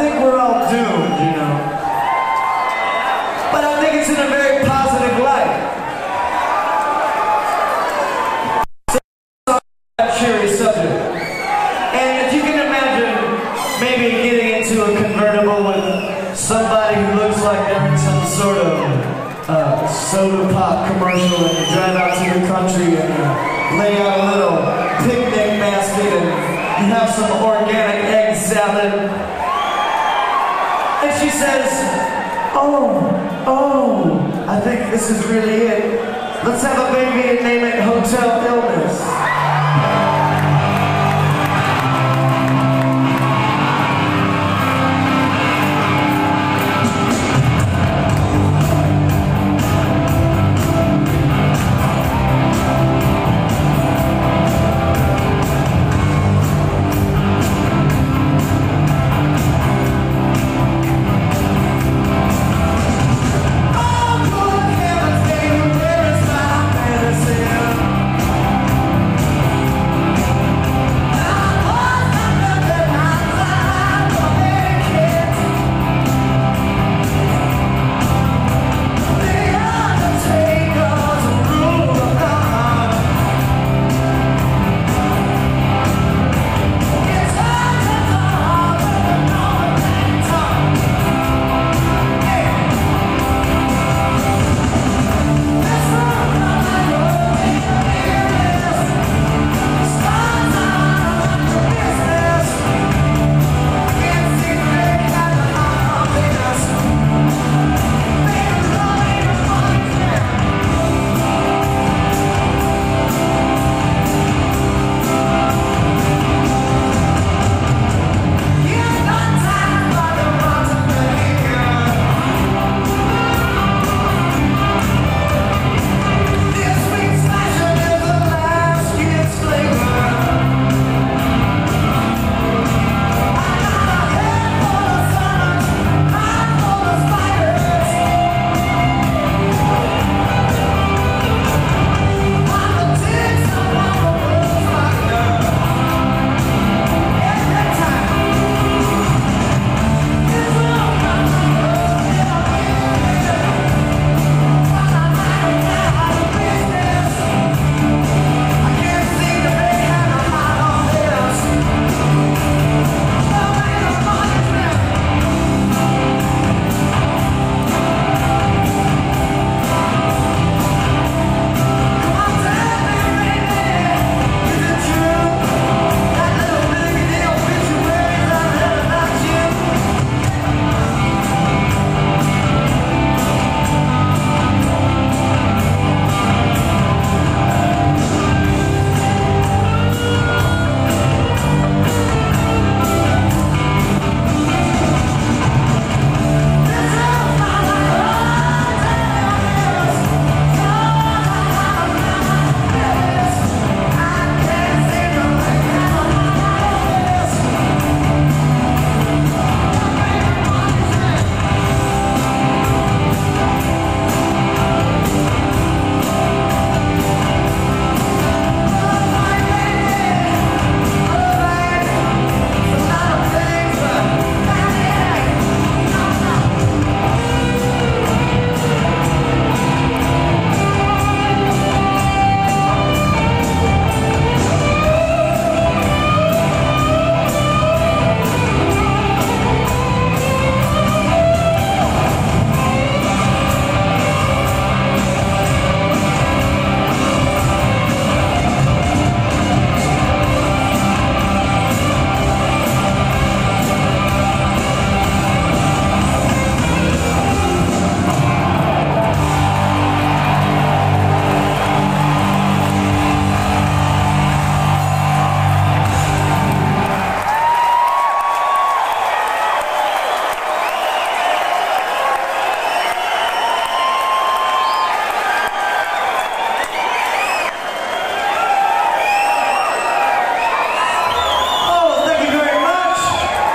think we're all doomed, you know. But I think it's in a very positive light. So, a curious subject. And if you can imagine maybe getting into a convertible with somebody who looks like they're in some sort of soda pop commercial, and you drive out to the country and you lay out a little picnic basket and you have some organic egg salad. And she says, oh, I think this is really it. Let's have a baby and name it Hotel Illness.